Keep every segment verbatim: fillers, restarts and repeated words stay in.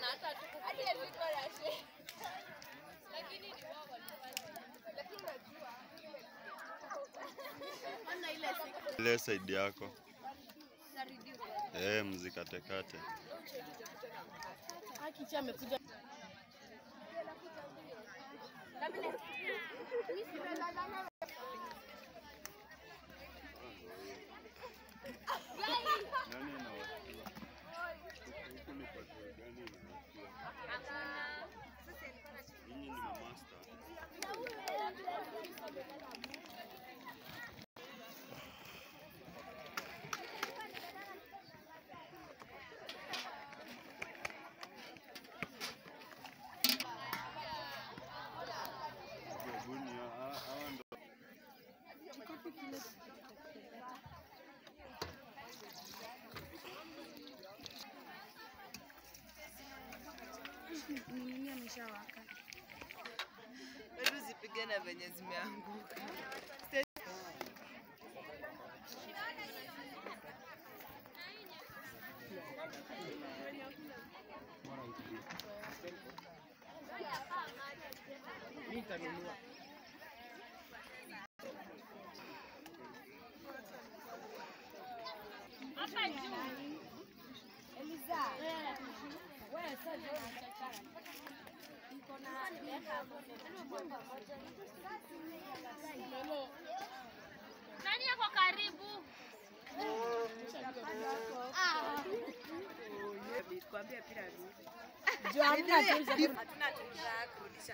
hata hadi alikuwa rashe. Lakini ni wao walifanya. Lakini najua ana ile siku ile side yako. Eh, mzikate kate. Haki cha amekuja. Nani na watu? Huku ni patrol gani inawakia? Ninyi ni master. Nini ameshawaka. Wewe zipigana venye zimeanguka. Nitanunua. Hapa juu. Eliza. Wewe sasa unachakara. Niko na nimeweka hapo. Bomba moja. Nani yako karibu? Ah. Nikwambia pira rudi. Jo hamna tunza. Hatuna tunza kurudisha.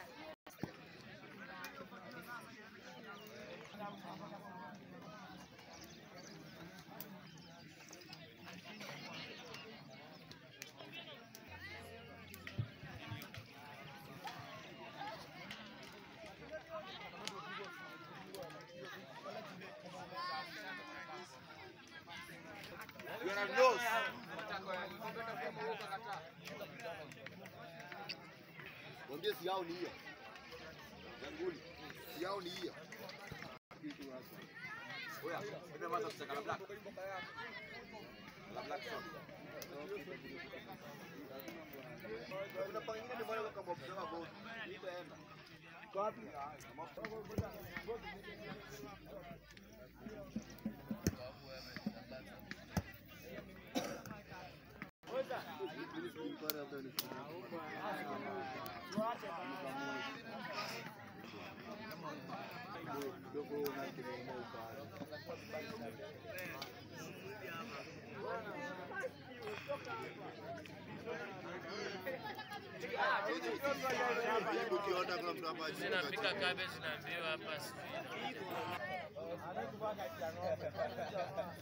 Mwambie si yao ni hiyo. Janguli. Si yao ni hiyo. Oya, ndio maana tutaka la black. La black shot. Kuna pangine ni wale kama observer board. Nitaenda. Wapi? Zinapika cabbage na mbio hapa sijui.